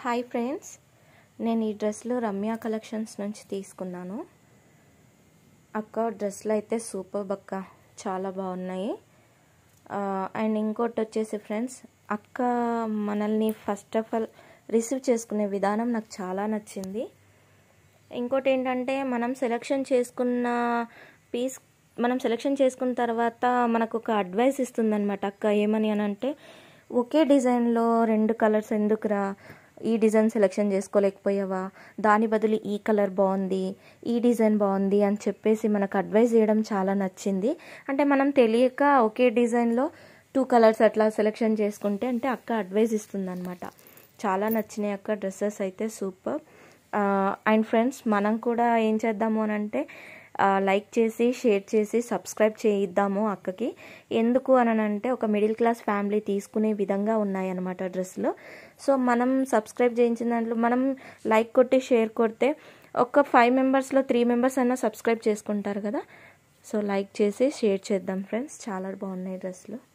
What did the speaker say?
Hi friends, నేను ఈ డ్రెస్లు రమ్య కలెక్షన్స్ నుంచి తీసుకున్నాను. అక్క డ్రెస్లు అయితే సూపర్ అక్క, చాలా బాగున్నాయి. అండ్ ఇంకోటి వచ్చేసి ఫ్రెండ్స్, అక్క మనల్ని ఫస్ట్ ఆఫ్ ఆల్ రిసీవ్ చేసుకునే విధానం నాకు చాలా నచ్చింది. ఇంకోటి ఏంటంటే మనం సెలెక్షన్ చేసుకున్న తర్వాత మనకు ఒక అడ్వైస్ ఇస్తుందన్నమాట అక్క. ఏమని అని అంటే, ఒకే డిజైన్లో 2 కలర్స్ ఎందుకురా, ఈ డిజైన్ సెలెక్షన్ చేసుకోలేకపోయావా, దాని బదులు ఈ కలర్ బాగుంది, ఈ డిజైన్ బాగుంది అని చెప్పేసి మనకు అడ్వైస్ చేయడం చాలా నచ్చింది. అంటే మనం తెలియక ఒకే డిజైన్లో 2 కలర్స్ అట్లా సెలెక్షన్ చేసుకుంటే అంటే అక్క అడ్వైస్ ఇస్తుందన్నమాట. చాలా నచ్చినాయి అక్క డ్రెస్సెస్ అయితే సూపర్. అండ్ ఫ్రెండ్స్, మనం కూడా ఏం చేద్దాము అని అంటే లైక్ చేసి షేర్ చేసి సబ్స్క్రైబ్ చేయిద్దాము అక్కకి. ఎందుకు అని అంటే ఒక మిడిల్ క్లాస్ ఫ్యామిలీ తీసుకునే విధంగా ఉన్నాయన్నమాట డ్రెస్సులు. సో మనం సబ్స్క్రైబ్ చేయించిన దాంట్లో మనం లైక్ కొట్టి షేర్ కొడితే ఒక 5 మెంబర్స్లో 3 మెంబర్స్ అయినా సబ్స్క్రైబ్ చేసుకుంటారు కదా. సో లైక్ చేసి షేర్ చేద్దాం ఫ్రెండ్స్, చాలా బాగున్నాయి డ్రెస్సులు.